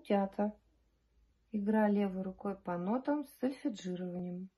утята. Игра левой рукой по нотам с сольфеджированием.